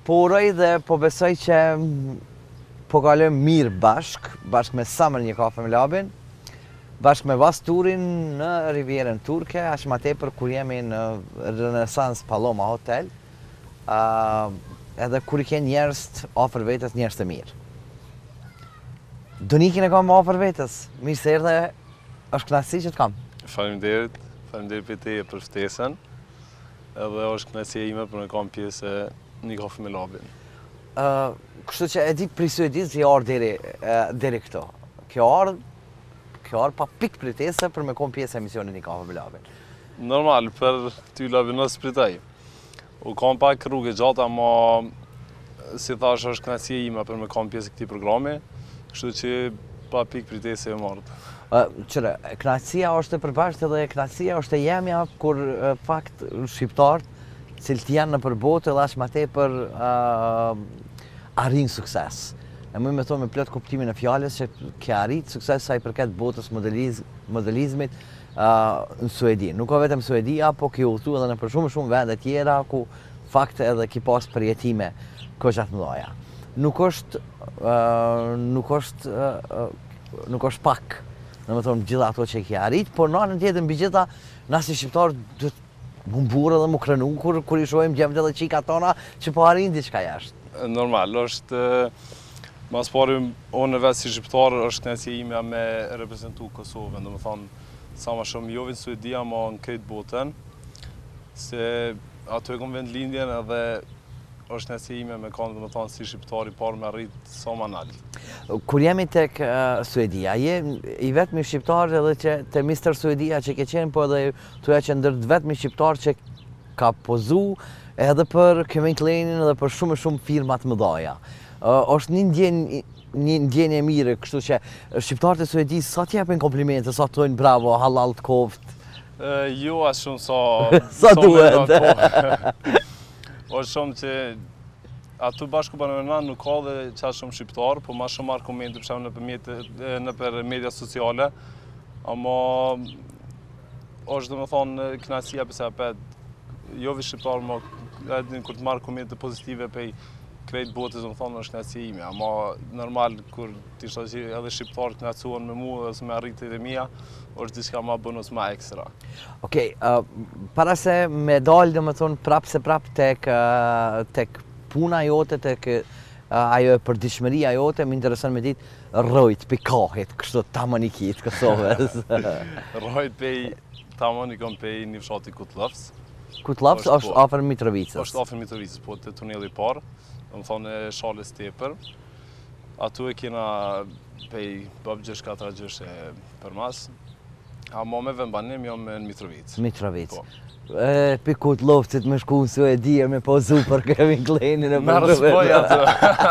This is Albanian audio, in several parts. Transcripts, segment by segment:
Po uroj dhe po besoj që po kalojmë mirë bashk me Summer një kafe me labin, bashk me vas turin në Rivierën Turke, aq më tepër kur jemi në Renaissance Paloma Hotel, edhe kur I ke njerëz afër vetes, njerëz të mirë. Donikin e kam afër vetes, mirë se erdhe, është kënaqësi që të kam. Faleminderit për te për ftesën, edhe është kënaqësia ime për me kam pjesë një kafe me labin. Kështu që e di prej Suedisë që ardh deri këto. Kjo ardh pa pikë pritese për me kom pjesë e emisionit një kafe me labin. Normal, për ty labinos pritaj. U kam pak rrugë gjatë, ama si thash është kënaqësia ime për me kam pjesë e këtij programi, kështu që pa pikë pritese e marrë. Qëre, kënaqësia është e përbashkët edhe kënaqësia është e jemja kur fakt shqiptarët cilët janë në përbotë edhe aq më tepër arrin sukses. E më thonë me plot kuptimin e fjalës që ke arrit sukses sa I përket botës modelizmit në Suedi. Nuk ka vetëm Suedia, po ke udhëtu edhe në për shumë vende tjera ku fakt edhe ki pas përjetime koqa të mëdha. Nuk është pak, domethënë gjitha ato që ke arrit, por në anën tjetër mbi gjitha na si shqiptarë mu mburë dhe mu krenu kur I shohim gjemët edhe qika tona që po arrin diçka jashtë. Normal, është mas pari unë vetë si shqiptar është kënaqësia ime me reprezentu Kosovën, domethënë sa më shumë jo në Suedi, ama në krejt botën, se ato e kom vend lindjen edhe është kënaqësia ime me kanë domethënë si shqiptar I parë me arrit sa më lart. Kur jemi tek Suedia, je I vetmi shqiptar edhe që te Mr. Suedia që ke qenë, po edhe tuja që ndër vetmi shqiptar që ka pozu edhe për Kevin Kleinin edhe për shumë firma të mëdha. Është një ndjenje mirë, kështu që shqiptarët e Suedisë sa t'japin komplimente, sa thonë bravo, halal të koft. Jo as shumë sa duhet. Është shumë që atu bashku banana nuk ka dhe qa shumë shqiptar, po ma shumë argumente për shumë në për media sociale, ama është dhe me thonë kënaqësia përse apet, jo vi shqiptar, ma edhin kur të marrë argumente pozitive për krejt botës, dhe me thonë është kënaqësia ime, ama normal kur t'ishtë edhe shqiptar kënaqësuan me mu dhe se me arritit e mia, është diçka ma bonus ma ekstra. Okej, para se me dalë dhe me thonë prap tek puna jote, tek ajo e përditshmëria jote, më intereson me ditë rrojt për kahit, kështu tamanikit Kosovës. Rrojt për tamanikon për një fshati Kutllofs. Kutllofs është afër Mitrovicës. Është afër Mitrovicës, po te tuneli I parë, do të thonë Shalës tepër. Atu e kena për babgjesh 4 gjësh për mas. Ama me vëmbanim jam në Mitrovicë. Mitrovicë. Për Kutllofsit me shku në Suedi me pozu për Kevin Kleinin e Merë s'poj atë.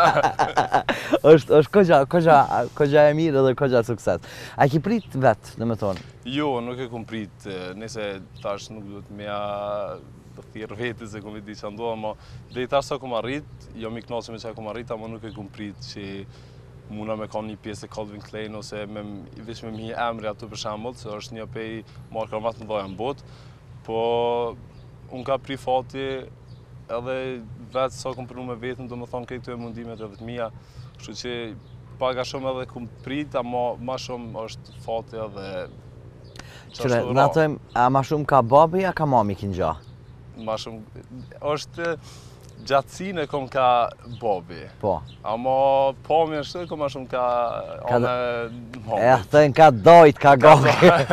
është kogja e mirë edhe kogja sukses. A ki prit vetë, në me thonë? Jo, nuk e kom prit, nëse tash nuk duhet meja të thirë vetë se kom i di që ndoha, ama dhe I tash sa kom arrit, jo mi knaqe me që kom arrit, ama nuk e kom prit që muna me ka një pjesë e Calvin Klein ose veç me mi emri ato për shembull, se është një pej marka më të mëdha në botë. Po, unë ka pri fati edhe vetë sa kom përnu me vetën, do më thonë këto e mundimet edhe të mija, kështu që paga shumë edhe kom prit, ama ma shumë është fati edhe Qëre, në atojmë, a ma shumë ka babi, a ka mami kin gja? Ma shumë, është gjatësin e kom ka babi. Po. Ama pami është kom ma shumë ka anë mami. E thënë ka dojt, ka gabi.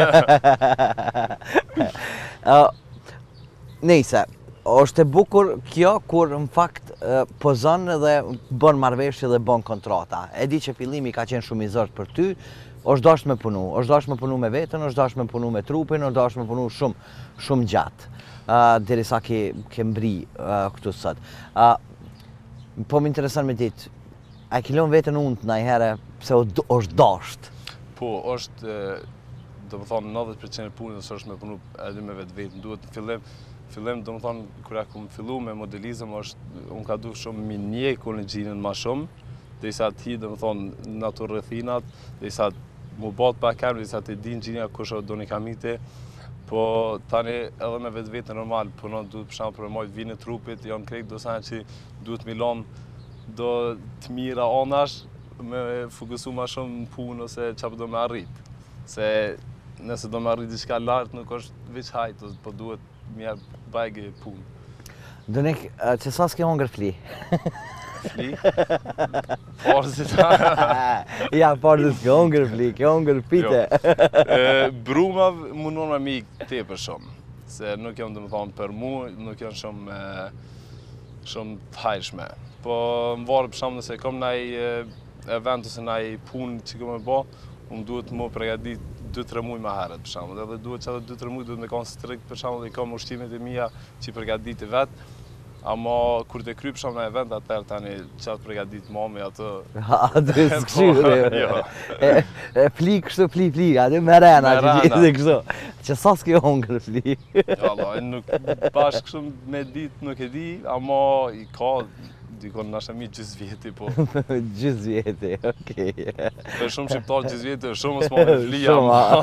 Nejse, është e bukur kjo kur në fakt pozon dhe bën marrëveshje dhe bën kontrata. E di që fillimi ka qenë shumë I zërt për ty, është dashur me punu, është dashur me punu me veten, është dashur me punu me trupin, është dashur me punu shumë gjatë. Derisa ke mbri këtu sot. Po më intereson me ditë, a ke lënë veten unë ndonjëherë pse është dashur? Po, është do më thonë 90% e punës është me punu edhe me vetë, duhet në fillim do më thonë kërë kom fillu me modelizëm unë ka du shumë mi një kolegjinën ma shumë, dhe I sa ti do më thonë në ato rëthinat, dhe I sa mu bat pa kemë, dhe I sa ti din gjinja kusho do një kamite, Po tani edhe me vetë normal, punon duhet për shembull për mojt vinë trupit, janë krejt do sa që duhet mi lon do të mira anash me fokusu ma shumë në punë ose çfarë do me arrit. Se nëse do me arrit diçka lart nuk është veç hajt, po duhet mi jap bajge punë. Donik, që sa s'ke hongër fli? Fli? Forzit. Ja, forzit s'ke hongër fli, ke hongër pite. Bruma mundon me mik tepër shumë. Se nuk janë domethënë për mua, nuk janë shumë të hajshme. Po më varë për shembull nëse kam ndaj event ose ndaj punë që kam me bë, unë duhet më përgatit 2-3 muaj më herët për shembull. Edhe duhet që ato 2-3 muaj duhet me kanë strikt për shembull i kam ushqimet e mia që i përgatit vet. Ama kur të kry për shembull në event atëherë tani çfarë përgatit mami ato. Atë s'këshyre. Jo. Fli kështu, fli, atë me rena që gjithë kështu. Që sa s'ke hongër fli? Allah, nuk bashkë kështu me ditë nuk e di, ama i ka dikon nashta mi gjysë vjeti, po. Gjysë vjeti, okej. Për shumë shqiptarë gjysë vjeti është shumë s'ma me flia.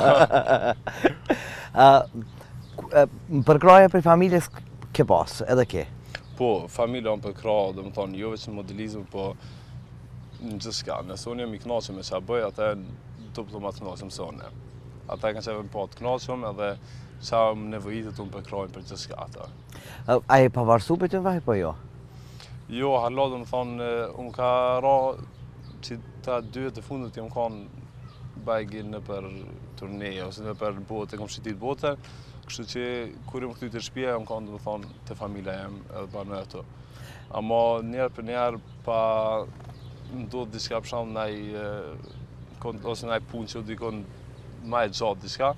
Përkraje për familjes ke pas, edhe ke? Po, familja unë përkra, dhe më thonë, jo veç në modelizm, po në gjithë shka. Nëse unë jem i knaqëm me qa bëj, ata duplo ma të knaqëm se unë. Ata kanë qeve po të knaqëm edhe qa më nevojitet unë përkrajnë për gjithë shka ata. A e pavarësu për të vaj, po jo? Jo, hala dhe më thonë, unë ka ra që ta 2 të fundit jam kanë bajgi në për turneje ose në për bote, kom shqitit bote. Kështu që kur jam këtu të shtëpia, jam kanë dhe më thonë të familja jem edhe banë ato. Ama njerë për njerë pa ndodhë diçka për shembull ose ndaj punë që dikon ma e gjatë diçka,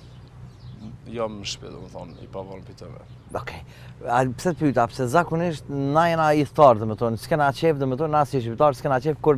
jam në shtëpi, dhe më thonë, i pavarur për tëve. Okej. Pse të pyeta, pse zakonisht na jena i thtarë, domethënë, s'kena qef, domethënë, na si shqiptar s'kena qef kur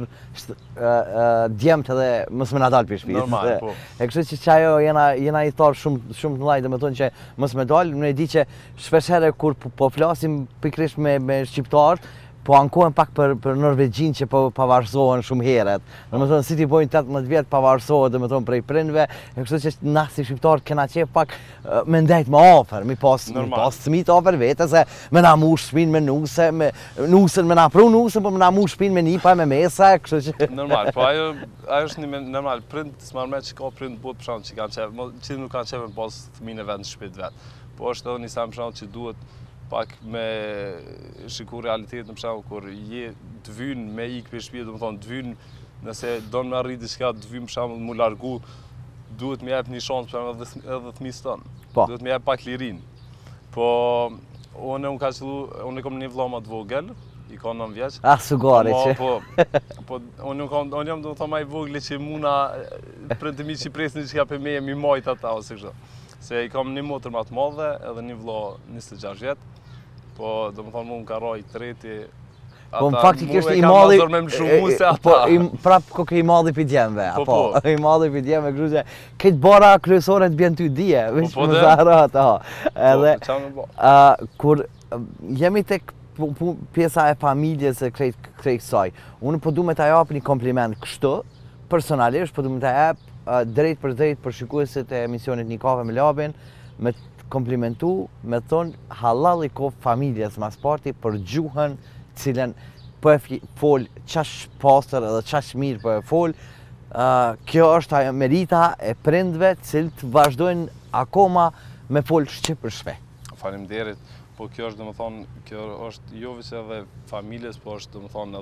djemt edhe mos më na dal për shtëpi. Normal, po. E kështu që ajo jena i thtarë shumë të mëdhaj, domethënë që mos më dal, unë e di që shpesh herë kur po flasim pikërisht me shqiptarë, po ankohen pak për Norvegjin që po pavarësohen shumë herët. Domethënë si ti bojnë 18 vjet pavarësohet domethënë prej prindve, e kështu që na si shqiptarë kena qef pak me ndajt më afër, mi pas fëmijë të afër vete se me na mush shpinë me nuse, me nusën me na pru nusën, po me na mush shpinë me nipa me mesa, kështu që Normal, po ajo është një normal prind s'marr me që ka prind botë për shembull që kanë qef, që nuk kanë qef me pas fëmijën e vet në shtëpi vet. Po është edhe një sa për shembull që duhet pak me shiku realitetin për shembull kur je të vyn me ik për shtëpi, domethënë të vyn nëse don me arrit diçka të vyn për shembull mu largu, duhet më jap një shans për shembull edhe fëmijës ton. Duhet më jap pak lirin. Po unë ka qellu, unë kam një vëlla më të vogël, i ka 9 vjeç. Ah, sugari që. Po unë jam domethënë më i vogël që muna prindërit mi që presin diçka për me mi majt ata ose kështu. Se i kam një motër më të madhe edhe një vëlla 26 vjet. Po domethënë mua më ka rroj treti. Po në faktikisht i malli po prap kokë i malli për djemve, apo i malli për djemve, kështu që këtë bara kryesore të bjen ty dije, veç më zara ata. Edhe kur jemi tek pjesa e familjes së krejt kësaj, unë po du me ta jap një kompliment kështu, personalisht po du me ta jap drejt për shikuesit e emisionit Një kafe me Labin, me komplimentu, me thonë halal i kof familjes mas parti për gjuhën cilën po e fol qash pastër edhe qash mirë po e fol. Kjo është ajo merita e prindve cilët vazhdojnë akoma me fol shqip për shpe. Faleminderit. Po kjo është domethënë, kjo është jo vetëm edhe familjes, po është domethënë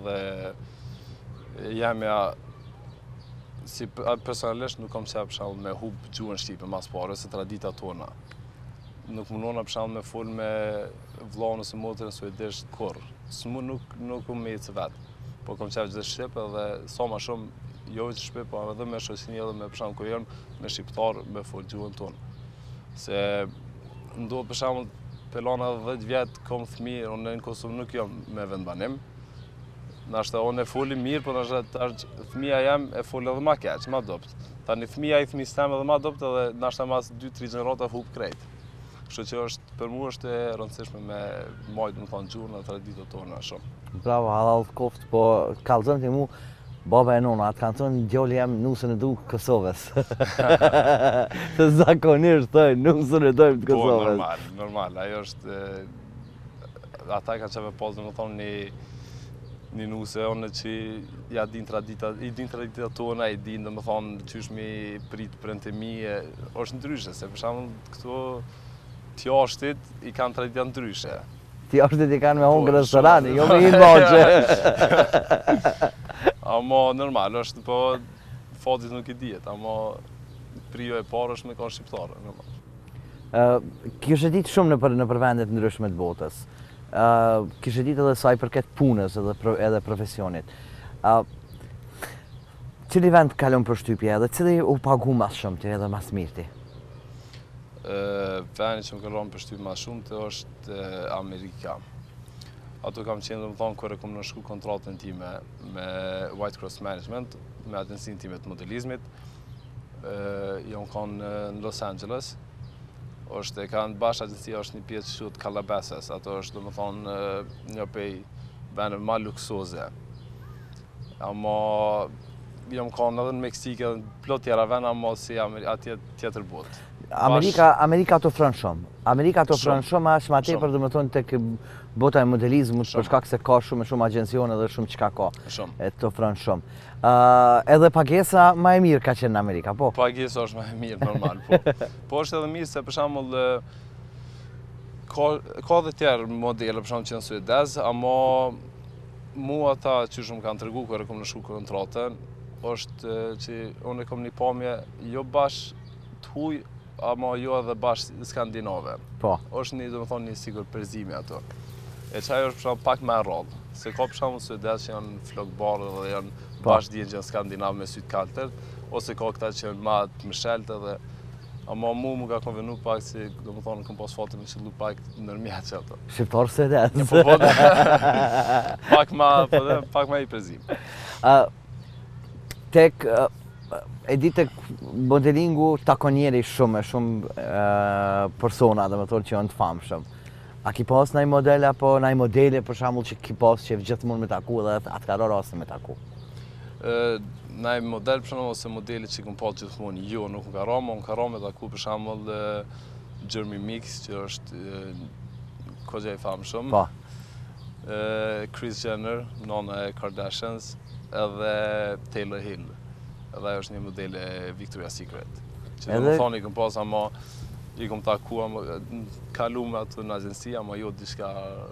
edhe jamja si personalisht nuk kam qef për shembull me hub gjuhën shqipe mas pare ose traditat tona. Nuk mundona për shembull me fol me vllahun ose motrën suedisht kurr. Nuk me ecë vet. Po kam qef çdo shqip edhe sa më shumë jo vetëm shqip, po edhe me shoqërinë edhe me për shembull kur jam me shqiptar me fol gjuhën tonë. Se ndodh për shembull pelona 10 vjet kam fëmijë, unë në Kosovë nuk jam me vendbanim. Nashta unë e foli mirë, po nashta fëmija jam e foli edhe ma keq, ma dopt. Tani fëmija i fëmijës tem edhe ma dopt edhe nashta mas 2-3 gjenerata hub krejt. Kështu që është, për mua është e rëndësishme me majtë më thonë gjuhën dhe traditat tona shumë. Bravo, halal koft, po kallëzëm të mu, Baba e nona, atë kanë thonë djali jam nusën e du Kosovës. Se zakonisht thënë nusën e dojmë të Po, Kosovës. normal. Ajo është... Ata kanë qeve pas, dhe më thonë, një nuse, onë që ja din tradita tona, i din, dhe më thonë, qysh mi prit prentemi, është ndryshe, se për shembull këto t'jashtit i kanë tradita ndryshe. T'jashtit i kanë me hongë restorani, jo me hinë maqe. Amo normal, është po fatit nuk i dihet, amo prio e parë është me kanë shqiptare, normal. Kishe ditë shumë në vendet ndryshme të botës. Kishe ditë edhe saj përket punës edhe profesionit. Cili vend kalon për shtypje edhe cili u pagu mas shumë të edhe mas mirti? Vendi që më kalon për shtypje mas shumë të është Amerika. Ato kam qenë, dhe më thonë, kërë kom në shku kontratën time me White Cross Management, me agensin time të modelizmit. Jom kanë në Los Angeles. E kanë bashkë agensia është një pjesë që të Calabasas. Ato është, dhe më thonë, një pej vene ma luksoze. Amo, jom kanë edhe në Meksikë, plot tjera vene, amo si atje tjetër botë. Amerika të ofron shumë. Amerika të ofron shumë, ashtë ma tepër dhe më thonë tek bota e modelizmut, për shkak se ka shumë agencione dhe shumë qka ka. E të ofron shumë. Edhe pagesa ma e mirë ka qenë në Amerika, po? Pagesa është ma e mirë, normal, po. Po është edhe mirë se për shembull ka dhe tjerë modele për shembull që në Suedez, amo mua ata që shumë kanë tregu kërë kom në shku kontratën, është që unë e kom një pamje jo bash të huj, ama jo edhe bash skandinave. Po. Është një, dhe më thonë, një sigur përzimi ato. E qaj është për shembull pak me rrallë. Se ka për shembull Suedez që janë flokbarë dhe janë bash djenë që janë skandinavë me sytë kaltër, ose ka këta që janë ma të mësheltë edhe. Ama mu ka konvenu pak si, dhe më thonë, këm pas fatin me qëllu pak nërmjetë që ato. Shqiptarë Suedez. Pak ma i përzim. Tek, e di tek modelingu takon njeri shumë persona, dhe më thonë që janë të famshëm. A ki pas nëj modele, apo nëj modele për shembull që ki pas që gjithmonë me taku dhe atë ka rastë me taku? Nëj model për shembull ose modele që këm pas gjithmonë, jo, nuk më ka ra, ma më ka ra me taku për shembull Jeremy Mix, që është kogja i famshëm. Po. Kris Jenner, nona e Kardashians, edhe Taylor Hill. Edhe ajo është një modele Victoria's Secret. Që dhe më thonë i këm pas, ama i këm taku, kalu me atë në agencija, ama jo diçka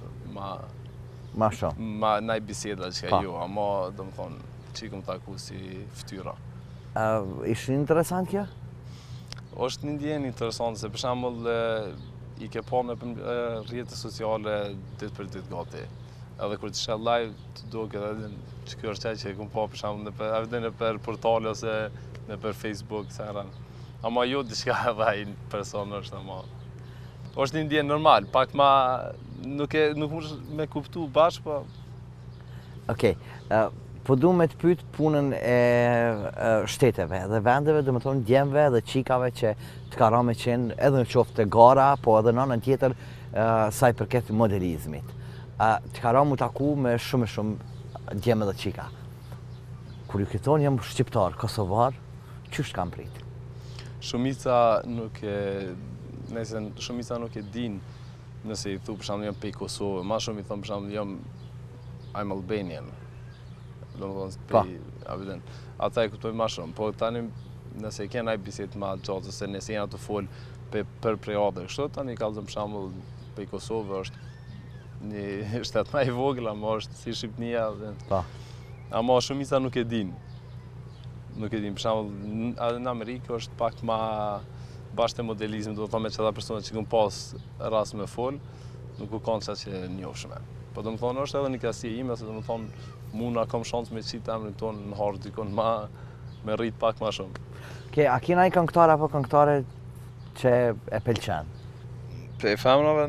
ma shumë. Ma naj biseda që ka jo, ama dhe më thonë që i këm taku si ftyra. Ishtë interesant kjo? është një ndjenjë interesant, se për shembull i ke pa në rrjetet sociale ditë për ditë gati. Edhe kur të sheh live, të duket edhe që kjo është që e kom pa për shembull në për portale ose në për Facebook, ama jo diçka edhe ai person është, ama është një ndjenjë normal, pak ma nuk mund me kuptu bashkë, po. Okej, po du me të pyet punën e shteteve dhe vendeve, dhe më thonë djemve dhe qikave që të ka ra me qenë edhe në qoftë të gara, po edhe në anën tjetër saj përket modelizmit. Të ka ra mu taku me shumë djeme dhe qika. Kur ju këton jam shqiptar, kosovar, qështë kam prit? Shumica nuk e din nëse i thu për shembull jam pej Kosovë, ma shumë i thonë për shembull I'm Albanian. Ata e kuptojnë ma shumë, po tani nëse i kena i biset ma gjatë, ose nëse jena të folë për prejade kështu, tani kallëzëm për shembull pej Kosovë është një shtet ma i vogël, ama është si Shqipnia. Ama shumica nuk e din. Nuk e din, për shembull, edhe në Amerikë është pak ma bashkë të modelizmit, do të thonë me qëta persona që këm pas rast me folë, nuk u kanë që njofshme. Po do më thonë është edhe një krahësie ime, se do më thonë muna kam shansë me qitë emrin tonë në harë dikon me rritë pak ma shumë. A kena i këngëtare apo këngëtare që e pëlqen? Pe femrave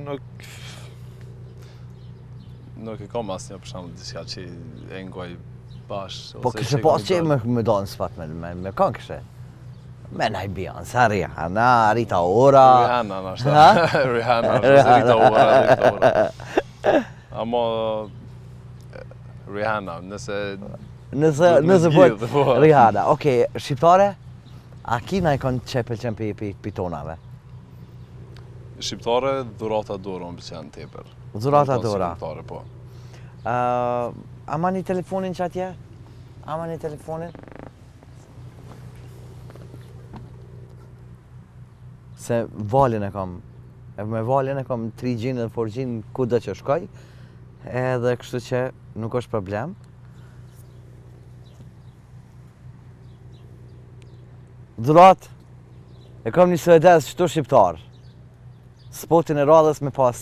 nuk e kam asnjë për shembull diçka që e ngoj bashkë. Po kështë pas që me do në sfat me këngë kështë? Me naj Beyoncé, Rihanna, Rita Ora... Rihanna nështë, Rihanna nështë, Rita Ora. Amo Rihanna, nëse Nëse bëhet rihada. Okej, shqiptare, a ki na i kanë që pëlqen pi tonave? Shqiptare, dhurata dora më pëlqen tepër. Dhurata dora. Shqiptare, po. A ma një telefonin që atje? A ma një telefonin? Se valin e kam. Me valin e kam 3G dhe 4G ku dhe që shkoj. Edhe kështu që nuk është problem. Dhurat, e kam një suedez qëtu shqiptar. Spotin e radhës me pas.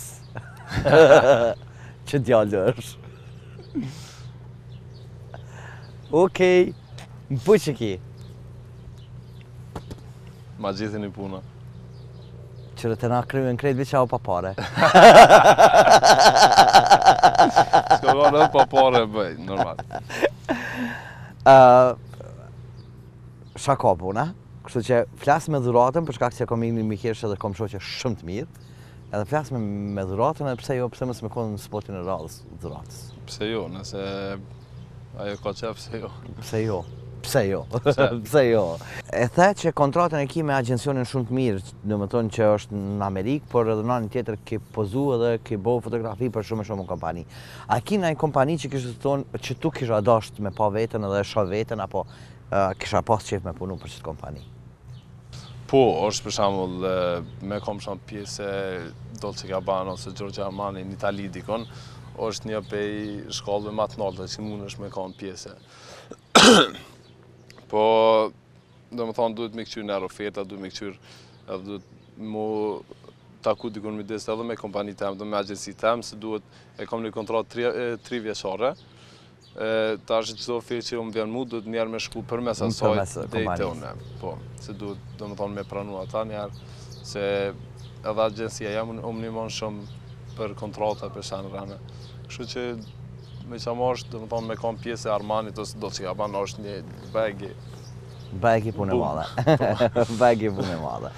Që djallë është. Okej, më puq që ki. Ma gjithin i puna. Qërë të na kryen krejt veqa o pa pare. Ska ka në pa pare bëj, normal. Shaka puna. Kështu që flasë me dhuratën, për shkak që kom një mikirsh edhe kom shoqe shumë të mirë. Edhe flasë me dhuratën edhe pse mësë me konë në spotin e radhës dhuratës. Pse jo, nëse ajo ka qef, pse jo. Pse jo? Pse jo? Pse jo? E the që kontratën e ki me agjencionin shumë të mirë, do më thonë që është në Amerikë, por edhe në anën tjetër ki pozu edhe ki bo fotografi për shumë kompani. A ki në kompani që kishtë thonë që tu kisha dasht me pa vetën edhe shoh vetën, apo kisha pas qef me punu për qëtë kompani? Po, është për shembull me kom shumë pjesë Dolce Gabbana ose Giorgio Armani në Itali dikon, është një pej shkallëve më të larta që mundesh me kanë pjesë. Po, domethënë duhet me kqyr në oferta, duhet me kqyr edhe duhet mu taku dikun midis edhe me kompani tem, dhe me agjenci tem, se duhet e kam një kontratë 3 vjeçare. Tash çdo ofertë që më vjen mu duhet njerë me shku përmes asaj deri une. Po, se duhet domethënë me pranu ata njerë, se edhe agjencia jam unë nimon shumë për kontrata për shanë rane. Kështu që me që më është domethënë me kam pjesë e Armanit ose Dolce Gabbana është një bagi. Bagi punë e madhe. Bagi punë e madhe.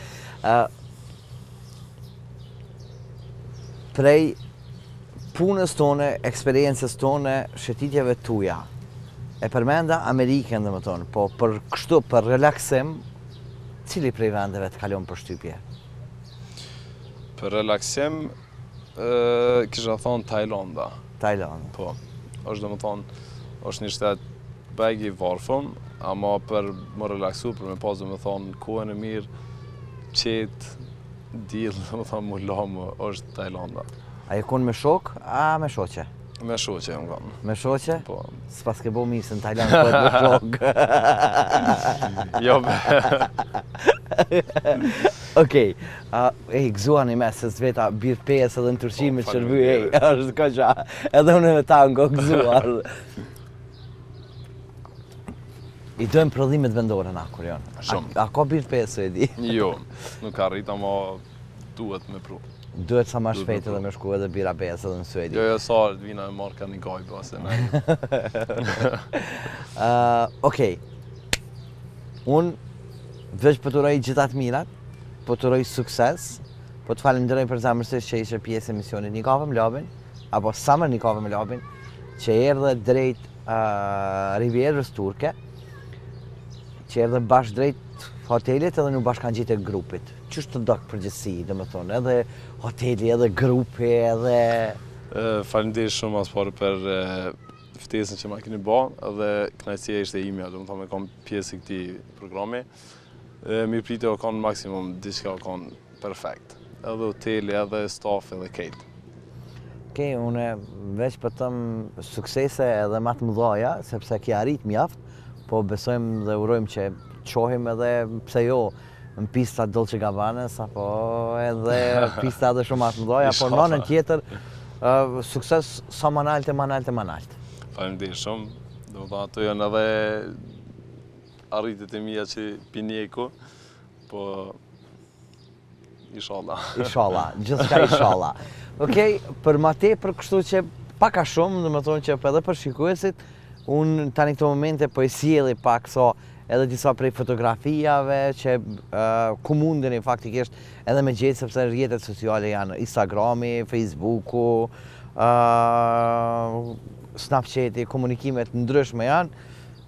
Prej punës tone, eksperiencës tone, shëtitjeve tuja. E përmenda Amerikën dhe më tonë, po për kështu, për relaksim, cili prej vendeve të kalon për shtypje? Për relaksim, kisha thonë Tajlanda. Tajlanda. Po, është dhe më thonë, është një shtet bagi i varfëm, ama për më relaksu, për me pas dhe më thonë, kohën e mirë, qetë, dilë, dhe më thonë, mu lamë, është Tajlanda. A je konë me shok, a me shoqe? Me shoqe më kam. Me shoqe? Po. S'pas ke bo misë në Tajland, po me shok. Jo, be. Okej, gëzua një mes, se s'veta birë pes edhe në Turqi me qërby, është ka qa, edhe unë me tango gëzua. I dojmë prodhimet vendore na, kur janë. Shumë. A ka birë pes, e di? Jo, nuk ka rrit, ama duhet me pru. Duhet sa ma shpejt edhe me shku edhe bira pes edhe në Suedi. Jo, sa vina e marrë ka një gajbë, ase ne. Okej, unë veç po të roj gjithat mirat, po të roj sukses, po të falenderoj për zamërsisht që ishe pjesë e misionit Një Kafe me Labin, apo Summer Një Kafe me Labin, që erdhe drejt Rivierës Turke, që erdhe bashkë drejt hotelit edhe nuk bashkë kanë gjitë e grupit. Qështë të dokë përgjithsi, dhe më thonë, edhe hoteli, edhe grupi, edhe... Faleminderit shumë as parë për ftesën që ma keni ba, edhe kënaqësia ishte imja, dhe më thonë me kam pjesë i këtij programi. Mirëpritje o kanë maksimum, diçka o kanë perfekt. Edhe hoteli, edhe staff, edhe kejt. Okej, une veç për tëmë suksese edhe ma të mëdhaja, sepse ki arrit mjaft, po besojmë dhe urojmë që qohim edhe pse jo në pista Dolce Gabbanas, apo edhe pista edhe shumë atë mëdhaja, por në anën tjetër, sukses sa manalt e manalt e manalt. Faleminderit shumë, dhe më thonë ato janë edhe arritet e mija që pinjeku, po inshallah. Inshallah, gjithçka inshallah. Okej, për ma tepër kështu që paka shumë, dhe më thonë që edhe për shikuesit, unë tani këto momente po e sjeli pak so edhe disa prej fotografijave që ku mundeni faktikisht edhe me gjetë, sepse rrjetet sociale janë Instagrami, Facebooku, Snapchati, komunikimet ndryshme janë,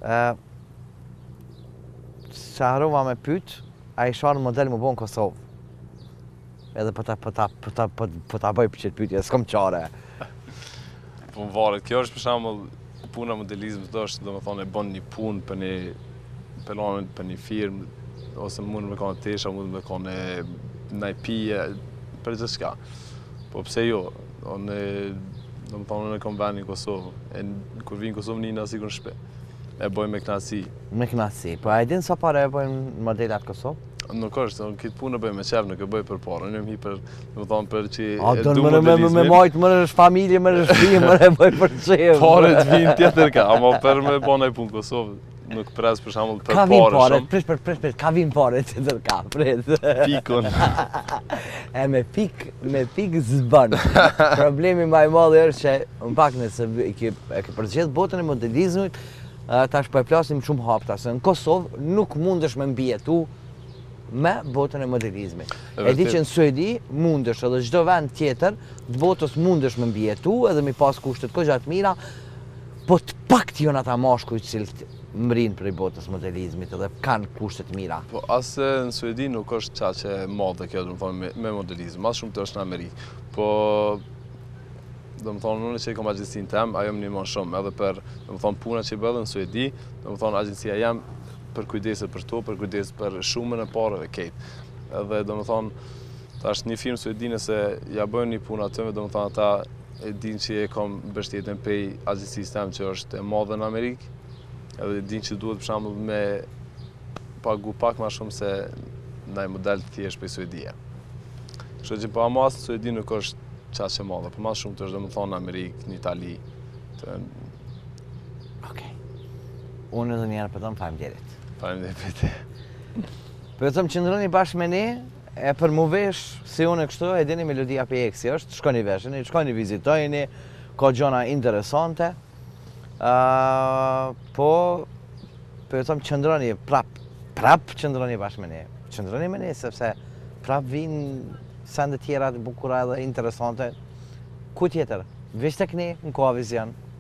Se harrova me pyet, a i sharë model më bo në Kosovë. Edhe po ta bëj për qëtë pyetje, s'kom qare. Po më varet, kjo është për shembull puna modelizmit është, domethënë e bën një punë për një pelon për një firmë, ose mund me kanë tesha, mund me kanë ndaj pije, për gjithçka. Po pse jo? Unë domethënë unë kam vënë në Kosovë, e kur vin në Kosovë nina sikur në shtëpi. E bëj me kënaqësi. Me kënaqësi. Po a e din sa parë e bëjnë modelat Kosovë? Nuk është, unë këtë punë e bëj me qef, nuk e bëj për parë. Unë jam hi për, domethënë për që A, e do du me modelizmin. majtë, më është familje, më është fëmijë, më e bëj për qef. Paret vinë tjetër ka, ama për me bëna i punë Kosovë, nuk pres për shembull për Ka vinë parë pare, shumë. prish, ka vinë pare tjetër ka, prit. Pikun. E me pik zbën. Problemi më i madh është që në pak nëse e ke përzihet botën e modelizmit, tash po e flasim shumë hapta, se në Kosovë nuk mundesh me mbijetu me botën e modelizmit. E di që në Suedi mundesh edhe çdo vend tjetër të botës mundesh me mbijetu edhe mi pas kushtet kogja të mira, po të pakt janë ata mashkuj cilët mrin për i botës modelizmit edhe kanë kushtet mira. Po asë në Suedi nuk është qa që e madhe kjo, domethënë me modelizëm, as shumë të është në Amerikë. Po domethënë unë që i kam agjencinë tem, ajo më ndihmon shumë, edhe për domethënë puna që i bëllë në Suedi, domethënë agjencia jam për kujdeset për to, për kujdeset për shumën e parëve kejt. Edhe domethënë tash një firmë suedine se ja bëjnë një punë aty, domethënë ata e din që e kam mbështetjen prej agjencisë tem që është e madhe në Amerikë. Edhe din që duhet për shembull me pagu pak më shumë se ndaj model të thjesht prej Suedie. Kështu që po ama as në Suedi nuk është çaq e madhe, por më shumë të është domethënë në Amerikë, në Itali. Okej. Unë edhe njerë për tonë faleminderit. Faleminderit. Për të thëmë qëndroni bashkë me ne, e për mu vesh si unë e kështu, e dini Melodia PX është, shkoni vesheni, shkoni vizitojni, ka gjona interesante. Po, për të thëmë qëndroni prap qëndroni bashkë me ne. Qëndroni me ne, sepse prap vinë sende tjera të bukura dhe interesante. Ku tjetër? Vesh tek ne, në Koha Vizion.